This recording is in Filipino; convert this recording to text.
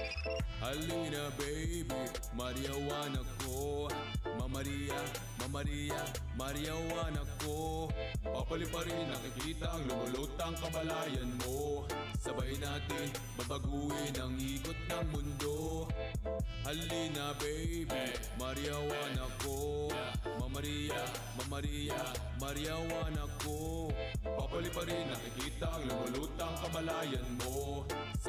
Halina baby, mariawan ako. Mamaria, mamaria, mariawan ako. Papaliparin, nakikita ang lumulutang kabalayan mo. Sabay natin babaguhin ang ikot ng mundo. Halina baby, mariawan ako. Mamaria, mamaria, mariawan ako. Papaliparin, nakikita ang lumulutang kabalayan mo.